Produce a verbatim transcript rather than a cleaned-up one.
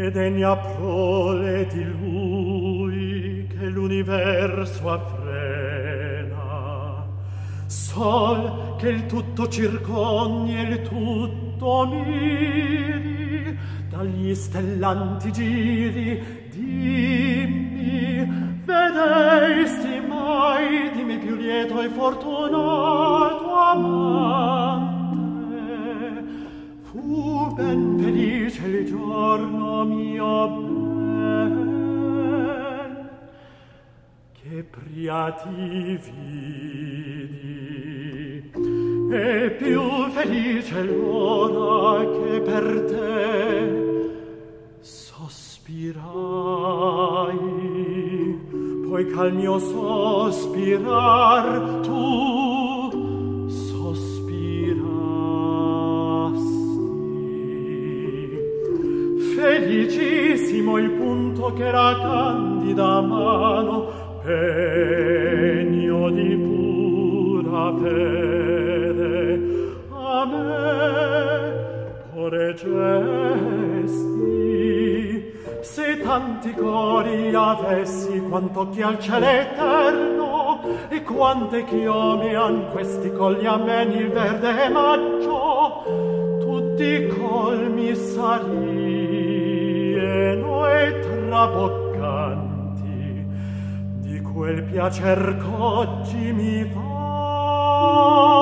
e degna prole di lui che l'universo affrena, sol che il tutto circogni e il tutto miri, dagli stellanti giri, dimmi, vedesti mai di me più lieto e fortunato amante? Fu ben felice il giorno mio ben, che pria ti vidi, e più felice l'ora che per te sospirai, poi ch'al mio sospirar tu sospirasti. Felicissimo il punto ch'era candida mano, pegno di pura fede, a me pore gesti. Se tanti cori avessi quanto chi al cielo eterno, e quante chiome han questi colli ameni il verde maggio, tutti colmi sarieno e traboccanti di quel piacer qu'oggi mi fa.